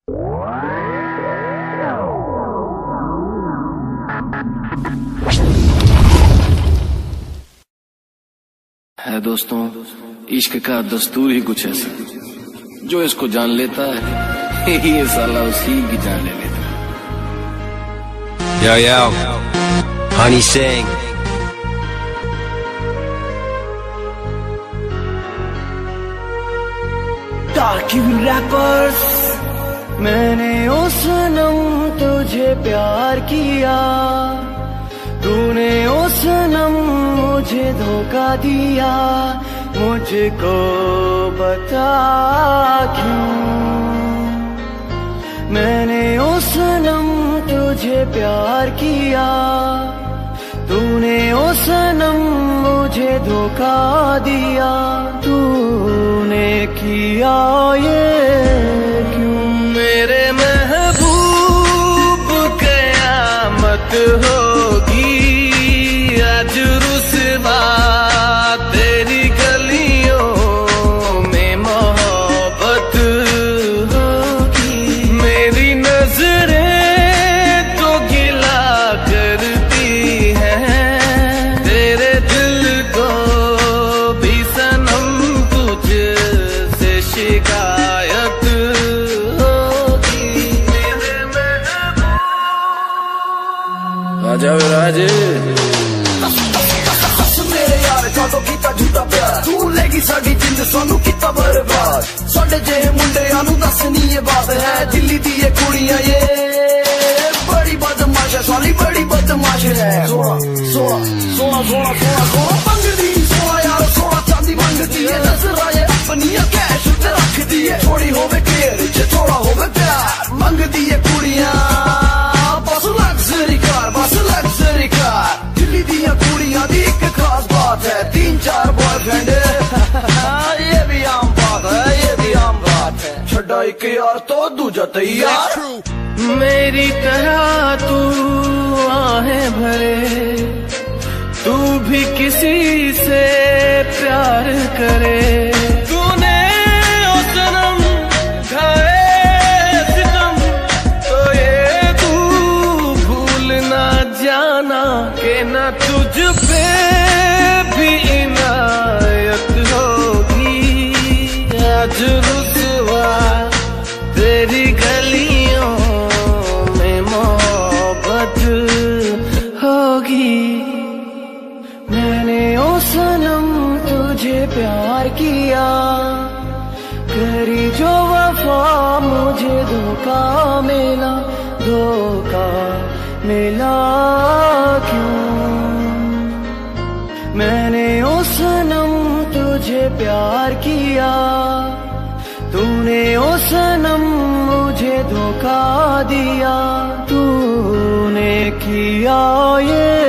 है दोस्तों, इश्क का दस्तूर ही कुछ ऐसा, जो इसको जान लेता है ये साला उसी की जान ले लेता है। Yo, yo, Honey Sing. Darky rappers, मैंने ओ सनम तुझे प्यार किया, तूने ओ सनम मुझे धोखा दिया, मुझको बता क्यों। मैंने ओ सनम तुझे प्यार किया, तूने ओ सनम मुझे धोखा दिया, तूने किया ये क्यों। मेरे महबूब क़यामत होगी आज रुसवा तेरी गलियों में मोहब्बत होगी। मेरी नजरें तो गिला करती हैं, तेरे दिल को भी सनम तुझसे शिकायत होगी। राजा राजे मेरे यार कादों कीता झूठा प्यार, तू लेगी साडी जिंद सानू कीता बर्बाद। साडे जेहे मुंडियां नू दस नी ये बात है, दिल्ली दी ये कुड़ियां ये बड़ी बदमाश है, साली बड़ी बदमाश है। सोना सोना सोना सोना सोना सोना मंगदी, सोना यार सोना चांदी मंगदी है, नजर आए अपनी कैश ते रखदी है। थोड़ी होवे केयर च थोड़ा होवे प्यार, मंगदी है कुड़ियां बस लग्जरी कार, बस लग्जरी कार। दिल्ली दी कुड़ियां दी एक खास बात है, 3-4 बॉयफ्रेंड ये भी आम बात है, ये भी आम बात है। छड़ा एक यार तो दूजा तैयार। मेरी तरह तू आहें भरे, तू भी किसी से प्यार करे। तूने ओ सनम खाए सितम, तो ये तू भूल ना जाना के ना तुझ पे भी इनायत होगी आज रुसवा तेरी गलियों में मोहब्बत होगी। मैंने ओ सनम तुझे प्यार किया, करी जो वफा मुझे धोखा मिला, धोखा मिला क्यों। मैंने ओ सनम तुझे प्यार किया, तूने ओ सनम मुझे धोखा दिया, तूने किया ये